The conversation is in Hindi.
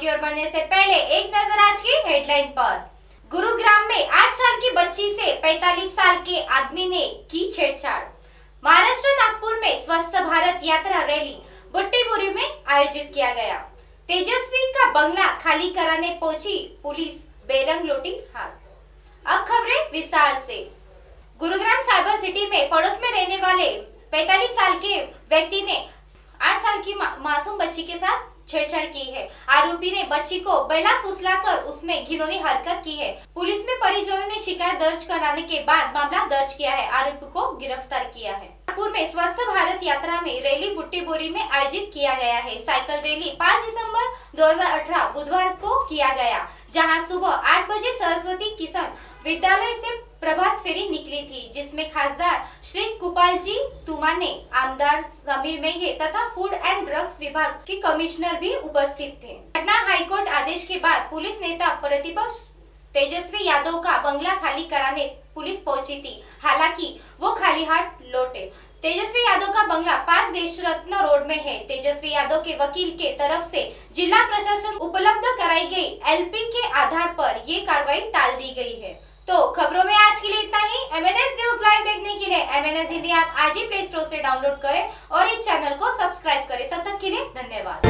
की ओर बढ़ने से पहले एक नजर आज की हेडलाइन पर। गुरुग्राम में 8 साल की बच्ची से 45 साल के आदमी ने की छेड़छाड़। महाराष्ट्र नागपुर में स्वस्थ भारत यात्रा रैली बुट्टीबुरी में आयोजित किया गया। तेजस्वी का बंगला खाली कराने पहुंची पुलिस, बेरंग लूटी हाथ। अब खबरें विस्तार से। गुरुग्राम साइबर सिटी में पड़ोस में रहने वाले 45 साल के व्यक्ति ने 8 साल की मासूम बच्ची के साथ छेड़छाड़ की है। आरोपी ने बच्ची को बेला फुसलाकर उसमें घिनौनी हरकत की है। पुलिस में परिजनों ने शिकायत दर्ज कराने के बाद मामला दर्ज किया है, आरोपी को गिरफ्तार किया है। नागपुर में स्वस्थ भारत यात्रा में रैली बुट्टीबुरी में आयोजित किया गया है। साइकिल रैली 5 दिसंबर 2018 बुधवार को किया गया, जहां सुबह 8 बजे सरस्वती किशन विद्यालय से प्रभात फेरी निकली थी, जिसमें खासदार श्री कुपाल जी तुमाने, आमदार समीर मेघे तथा फूड एंड ड्रग्स विभाग के कमिश्नर भी उपस्थित थे। पटना हाईकोर्ट आदेश के बाद पुलिस नेता प्रतिपक्ष तेजस्वी यादव का बंगला खाली कराने पुलिस पहुंची थी, हालांकि वो खाली हाथ लौटे। तेजस्वी यादव का बंगला 5 देश रत्न रोड में है। तेजस्वी यादव के वकील के तरफ से जिला प्रशासन उपलब्ध कराई गई एलपी के आधार पर ये कार्रवाई टाल दी गई है। तो खबरों में आज के लिए इतना ही। MNS न्यूज लाइव देखने के लिए MNS हिंदी ऐप आज ही प्ले स्टोर से डाउनलोड करें और इस चैनल को सब्सक्राइब करें। तब तक के लिए धन्यवाद।